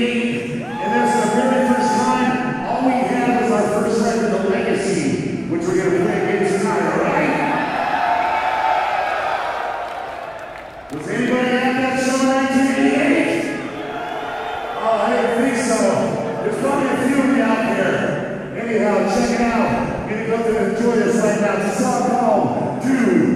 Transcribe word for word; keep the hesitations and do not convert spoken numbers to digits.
eighty-eight, and that's the very first time. All we have is our first record, The Legacy, which we're going to play again tonight, all right? Was anybody at that show in nineteen eighty-eight? Oh, I didn't think so. There's probably a few of you out there. Anyhow, check it out. You're going to go to enjoy this right now. It's a song called Do